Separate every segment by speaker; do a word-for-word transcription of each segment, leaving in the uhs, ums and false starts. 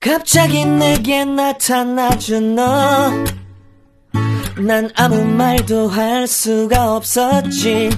Speaker 1: 갑자기 내게 나타나준 너, 난 아무 말도 할 수가 없었지.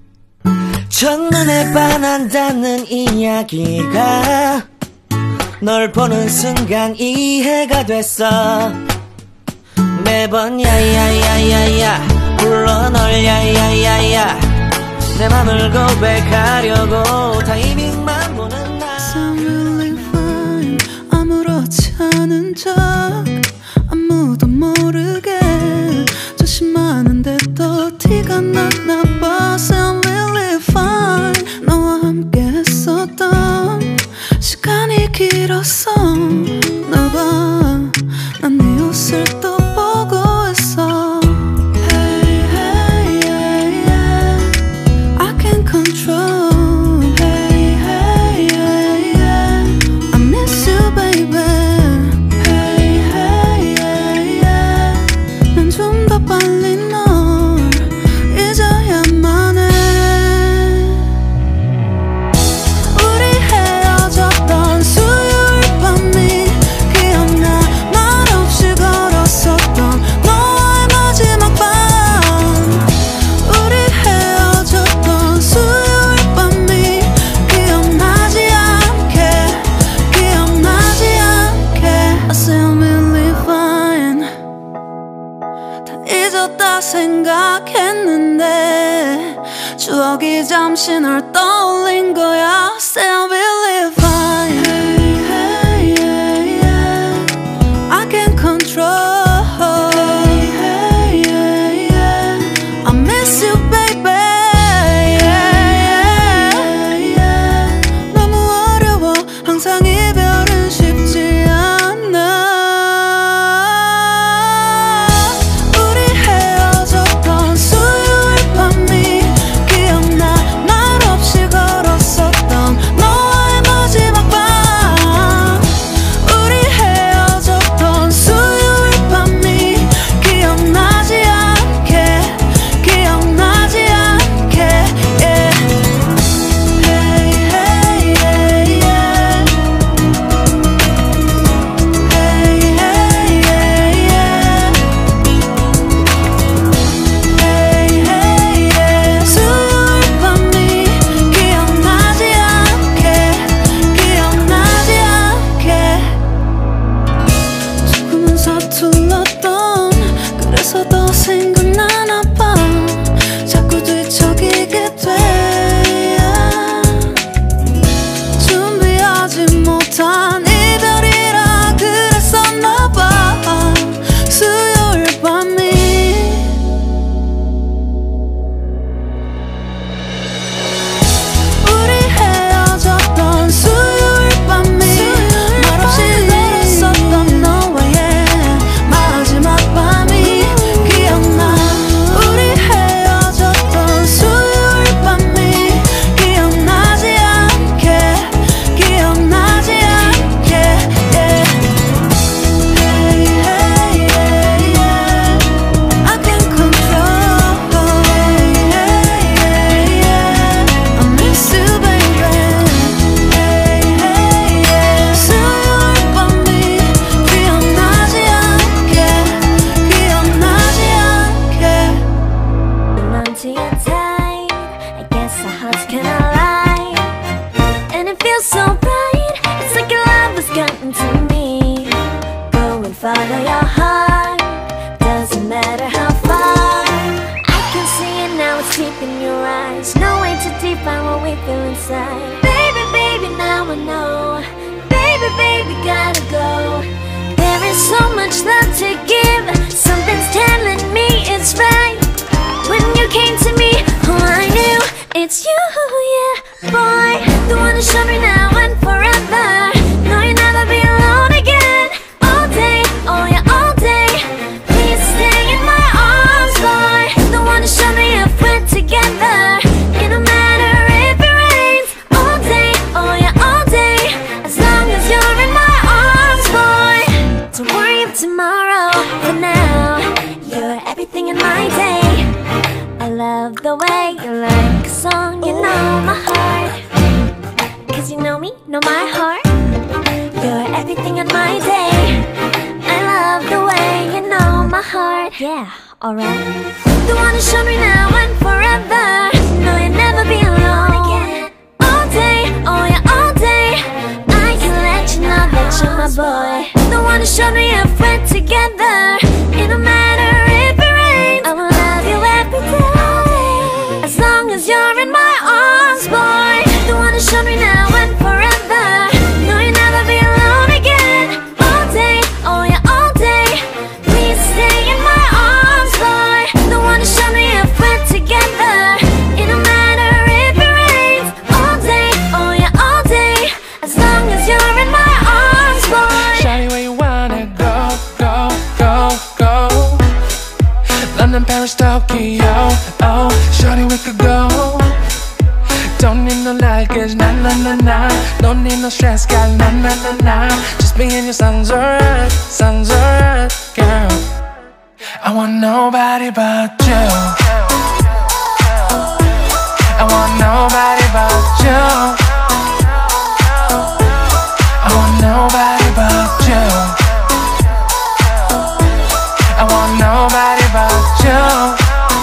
Speaker 1: 첫눈에 반한다는 이야기가 널 보는 순간 이해가 됐어. 매번 야야야야야 불러 널 야야야야, 내 맘을 고백하려고 타이밍만 보는 나.
Speaker 2: Sound really fine, 아무렇지 않은 척 아무도 모르게 조심하는데 또 티가 났나 봐. Sound really fine, 너와 함께 했었던 시간이 길었어. 나 봐, 난 네 옷을 또 보고 있어. Hey, hey, yeah, yeah. I can't control. Hey, hey, yeah, yeah. I miss you, baby. Hey, hey, yeah, yeah. 난 좀 더 빨리 널 잊어야만 해. 우리 헤어졌던 수요일 밤이 기억나. 말없이 걸었었던 너와의 마지막 밤. 우리 헤어졌던 수요일 밤이 기억나지 않게, 기억나지 않게. I sound really fine, 다 잊었다 생각했는데 추억이 잠시 널 떠올린 거야. Sound really fine. Hey, hey, yeah, yeah. I can't control. Hey, hey, yeah, yeah. I miss you, baby. Yeah, yeah, yeah. 너무 어려워, 항상 이별은 쉽지 않아. 우리 헤어졌던 수요일 밤이 기억나. 말없이 걸었었던 너와의 마지막 밤. 우리 헤어졌던 수요일 밤이 기억나지 않게, 기억나지 않게. Yeah. Hey, hey, yeah, yeah. Hey, hey, yeah, yeah. Hey, hey, yeah. 수요일 밤이 기억나지 않게, 기억나지 않게. 조금은 서툴렀던, 그래서 더 생각나나 봐. 자꾸 뒤척이게 돼. 준비하지 못한 이별이라 그랬었나 봐. 수요일 밤이. 우리 헤어졌던 수요일 밤이 말없이 걸었었던 너와의 마지막 밤이 기억나. 우리 헤어졌던 수요일 밤이 기억나지 않게, 기억나지 않게. Yeah. Hey, hey, yeah, yeah. I can't control. Hey, hey, yeah, yeah. I miss you, baby. Hey, hey, yeah. 수요일 밤이 기억나지 않게, 기억나지 않게.
Speaker 3: Until you're tight, I guess our hearts cannot lie. And it feels so bright, it's like your love has gotten to me. Go and follow your heart, doesn't matter how far. I can see it now, it's deep in your eyes. No way to define what we feel inside. Baby, baby, now I know. Baby, baby, gotta go. There is so much love to give. Something's telling me it's right. When you came to me, oh, I knew it's you, yeah, boy. The one who showed me now and forever. No, you'll never be alone again. All day, oh yeah, all day. Please stay in my arms, boy. The one who showed me if we're together. It don't matter if it rains. All day, oh yeah, all day. As long as you're in my arms, boy. Don't worry of tomorrow. For now, you're everything in my day. I love the way you like a song, you know my heart. Cause you know me, know my heart. You're everything on my day. I love the way you know my heart. Yeah, alright. The one who showed me now and forever. No, you'll never be alone again. All day, oh yeah, all day. I can let you know that you're my boy. The one who showed me if we're together. It don't matter if it rains, I will love you every day. As long as you're in my arms, boy. The one who showed me now and forever. No, you'll never be alone again. All day, oh yeah, all day. Please stay in my arms, boy. The one who showed me if we're together. It don't matter if it rains. All day, oh yeah, all day. As long as you're in my arms, boy.
Speaker 4: Shawty, where you wanna go, go, go, go? London, Paris, Tokyo, oh. Shawty, we could go. Don't need no luggage, nah, nah, nah, nah. Don't need no stress, girl, nah, nah, nah, nah. Just being your sounds alright, sounds alright, girl. I want nobody but you. I want nobody but you. I want nobody but you. I want nobody but you.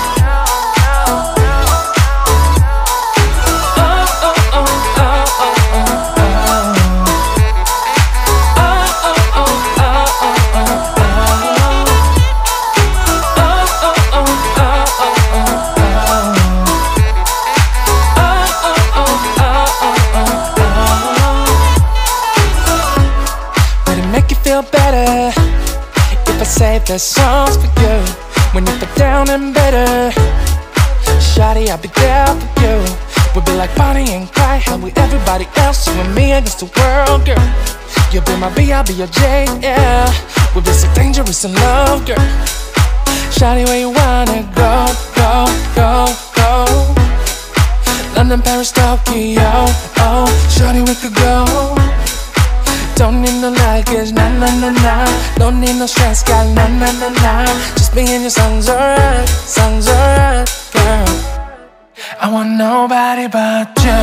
Speaker 4: Better if I say the songs for you when you feel down and bitter. Shawty, I'll be there for you. We'll be like Bonnie and Clyde, how we everybody else, you and me against the world, girl. You'll be my B, I'll be your J, yeah. We'll be so dangerous in love, girl. Shawty, where you wanna go, go, go, go? London, Paris, Tokyo, oh. Shawty, we could go. Don't need no luggage, nah, nah, nah, nah. Don't need no stress, girl, nah, nah, nah, nah. Just being your sounds alright, sounds alright, girl. I want nobody but you.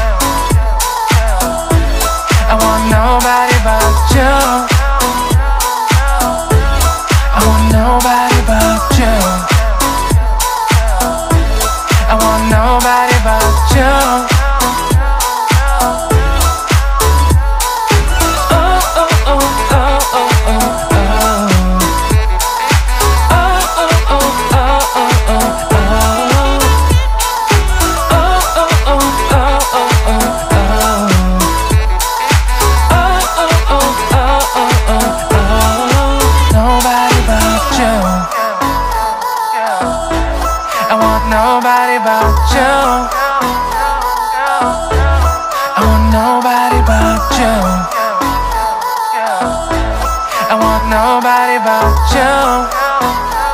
Speaker 4: I want nobody but you. I want nobody but you. I want nobody but you. Nobody but you. I want nobody but you. I want nobody but you.